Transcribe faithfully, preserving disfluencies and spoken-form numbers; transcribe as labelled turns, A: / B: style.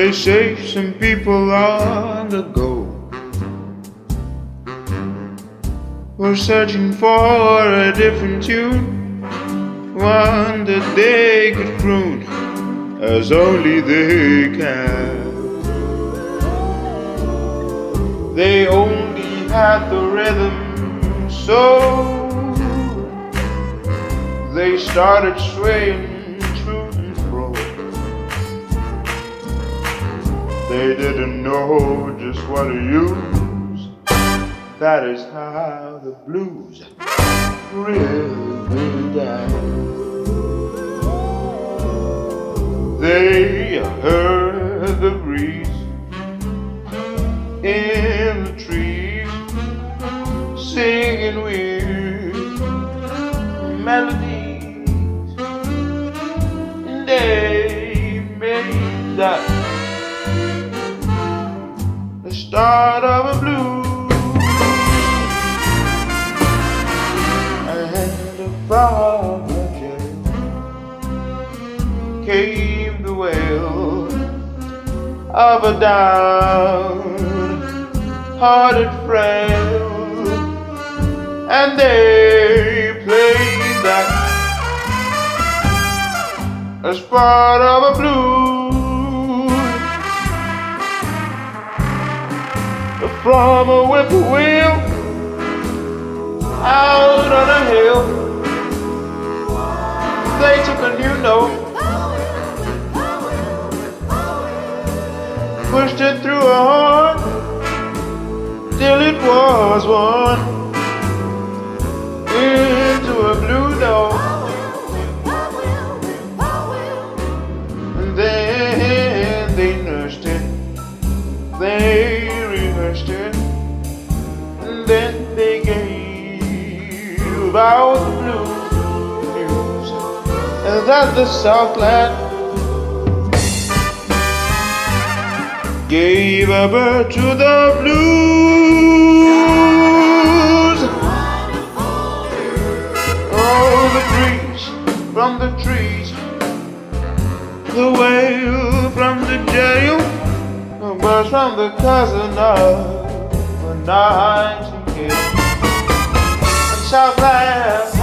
A: They say some people long ago were searching for a different tune, one that they could croon as only they can. They only had the rhythm, so they started swaying to and fro. They didn't know just what to use. That is how the blues really began. They heard the breeze in the trees singing weird melodies, and they made that the start of a blues. And from the jail came the wail of a down-hearted friend, and they played that as part of a blues. From a whippoorwill out on a hill, they took a new note, pushed it through a horn till it was one into a blue note. And then they nursed it, they rehearsed it, and then they gave out the blues news, and that the Southland gave a birth to the blues. Oh, the breeze from the trees, the wail from the jail, the birds from the cousin of the nightingale. And Southland